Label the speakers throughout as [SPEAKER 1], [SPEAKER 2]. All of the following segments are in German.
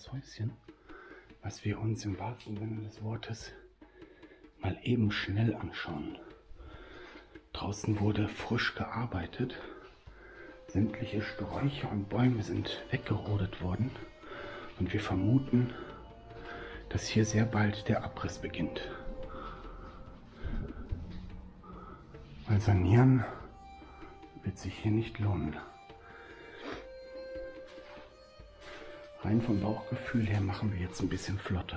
[SPEAKER 1] kleines Häuschen, was wir uns im wahrsten Sinne des Wortes mal eben schnell anschauen. Draußen wurde frisch gearbeitet. Sämtliche Sträucher und Bäume sind weggerodet worden. Und wir vermuten, dass hier sehr bald der Abriss beginnt. Weil sanieren wird sich hier nicht lohnen. Rein vom Bauchgefühl her machen wir jetzt ein bisschen flotter.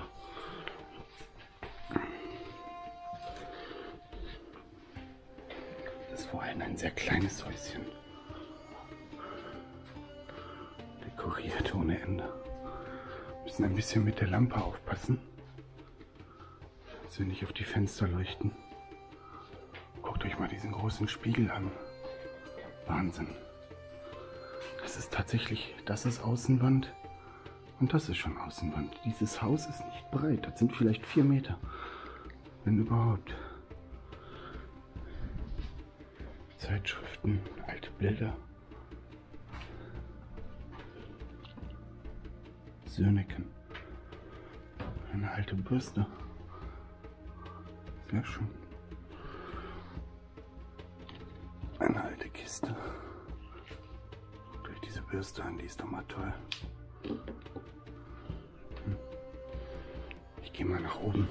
[SPEAKER 1] Das ist vor allem ein sehr kleines Häuschen. Dekoriert ohne Ende. Wir müssen ein bisschen mit der Lampe aufpassen, dass wir nicht auf die Fenster leuchten. Guckt euch mal diesen großen Spiegel an. Wahnsinn. Das ist tatsächlich, das ist Außenwand. Und das ist schon Außenwand. Dieses Haus ist nicht breit. Das sind vielleicht 4 Meter. Wenn überhaupt. Zeitschriften, alte Bilder. Sönneken. Eine alte Bürste. Sehr schön. Eine alte Kiste. Durch diese Bürste an, die ist doch mal toll. Ich gehe mal nach oben.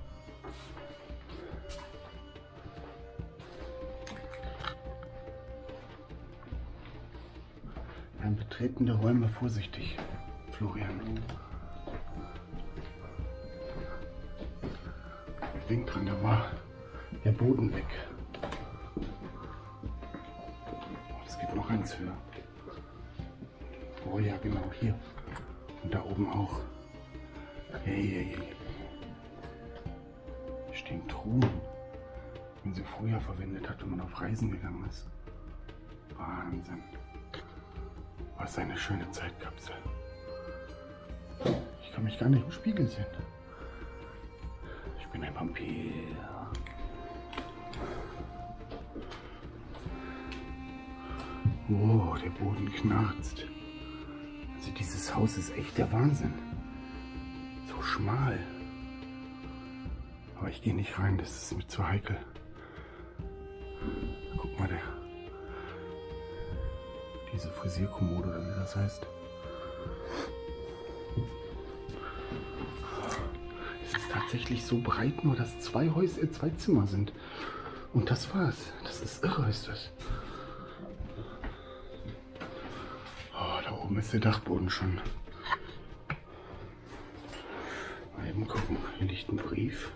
[SPEAKER 1] Beim Betreten der Räume vorsichtig, Florian. Denk dran, da war der Boden weg. Es gibt noch eins höher. Oh ja, genau, hier. Und da oben auch. Hey. Hier stehen Truhen, die sie früher verwendet hat, wenn man auf Reisen gegangen ist. Wahnsinn. Was eine schöne Zeitkapsel. Ich kann mich gar nicht im Spiegel sehen. Ich bin ein Vampir. Oh, der Boden knarzt. Also dieses Haus ist echt der Wahnsinn. So schmal. Aber ich gehe nicht rein, das ist mir zu heikel. Guck mal, diese Frisierkommode oder wie das heißt. Es ist tatsächlich so breit, nur dass 2 Zimmer sind. Und das war's. Das ist irre, ist das. Oh, da oben ist der Dachboden schon. Mal eben gucken. Hier liegt ein Brief.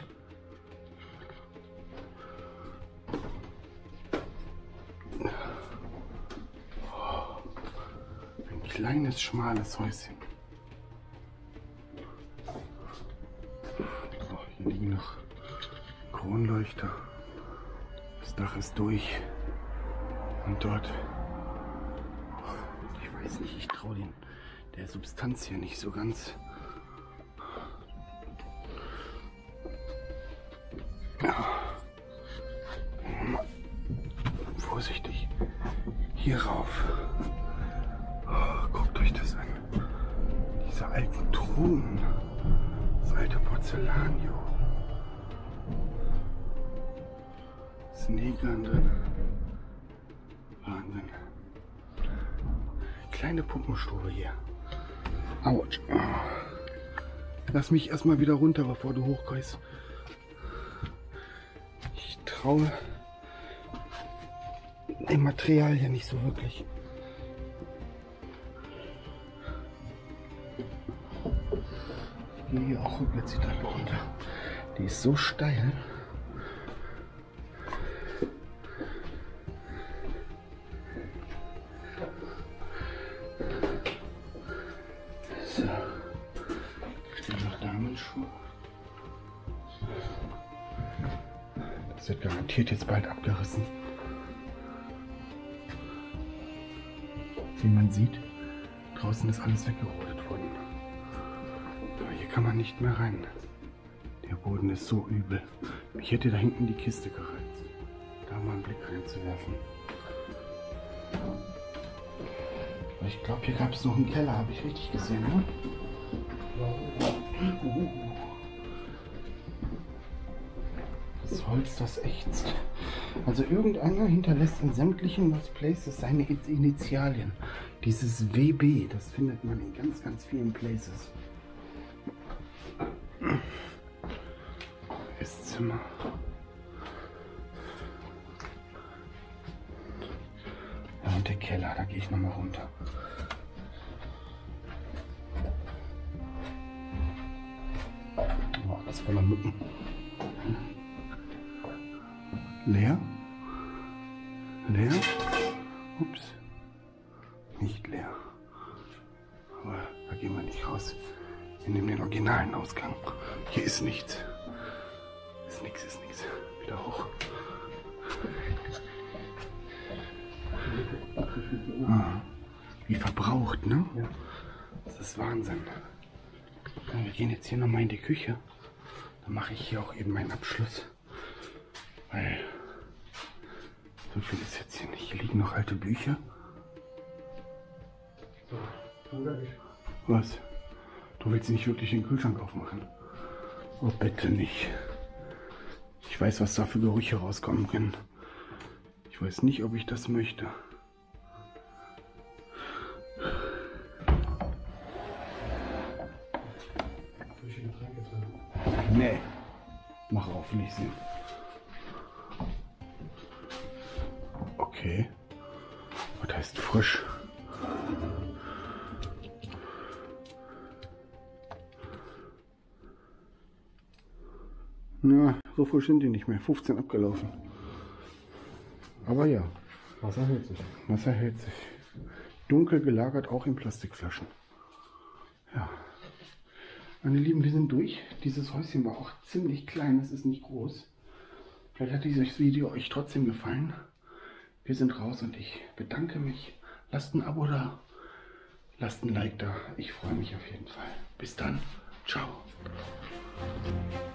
[SPEAKER 1] Oh, ein kleines, schmales Häuschen. Oh, hier liegen noch Kronleuchter. Das Dach ist durch. Und dort... Ich weiß nicht, ich traue der Substanz hier nicht so ganz. Ja. Vorsichtig. Hier rauf. Oh, guckt euch das an. Diese alten Truhen. Das alte Porzellan, jo. Sneakern drin. Wahnsinn. Kleine Puppenstube hier. Autsch. Oh. Lass mich erstmal wieder runter, bevor du hochgehst. Ich traue dem Material hier nicht so wirklich. Ich gehe hier auch rückwärts die Treppe runter. Die ist so steil. So. Stehen noch Damenschuhe. Das wird garantiert jetzt bald abgerissen. Wie man sieht, draußen ist alles weggerodet worden. Aber hier kann man nicht mehr rein. Der Boden ist so übel. Mich hätte da hinten die Kiste gereizt, da mal einen Blick reinzuwerfen. Aber ich glaube, hier gab es noch einen Keller, habe ich richtig gesehen, ne? Holz, das ächzt. Also irgendeiner hinterlässt in sämtlichen Lost Places seine Initialien. Dieses WB, das findet man in ganz, ganz vielen Places. Esszimmer. Ja, und der Keller, da gehe ich nochmal runter. Oh, das voller Mücken. Leer? Leer? Ups. Nicht leer. Aber da gehen wir nicht raus. Wir nehmen den originalen Ausgang. Hier ist nichts. Ist nichts, ist nichts. Wieder hoch. Ah, wie verbraucht, ne? Ja. Das ist Wahnsinn. Und wir gehen jetzt hier nochmal in die Küche. Dann mache ich hier auch eben meinen Abschluss. Weil so viel ist jetzt hier nicht. Hier liegen noch alte Bücher. Was? Du willst nicht wirklich den Kühlschrank aufmachen? Oh, bitte nicht. Ich weiß, was da für Gerüche rauskommen können. Ich weiß nicht, ob ich das möchte. Nee. Mach auf, will ich sehen. Okay. Was heißt frisch? Na, so frisch sind die nicht mehr. 15 abgelaufen. Aber ja.
[SPEAKER 2] Wasser hält sich.
[SPEAKER 1] Wasser hält sich. Dunkel gelagert, auch in Plastikflaschen. Ja. Meine Lieben, wir sind durch. Dieses Häuschen war auch ziemlich klein, es ist nicht groß. Vielleicht hat dieses Video euch trotzdem gefallen. Wir sind raus und ich bedanke mich. Lasst ein Abo da, lasst ein Like da. Ich freue mich auf jeden Fall. Bis dann. Ciao.